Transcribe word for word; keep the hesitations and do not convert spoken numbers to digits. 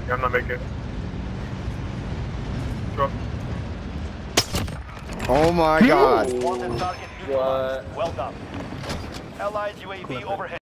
Yeah, I'm not making it. Drop. Oh my god. Wanted target neutralized. Well done. Allied U A V overhead.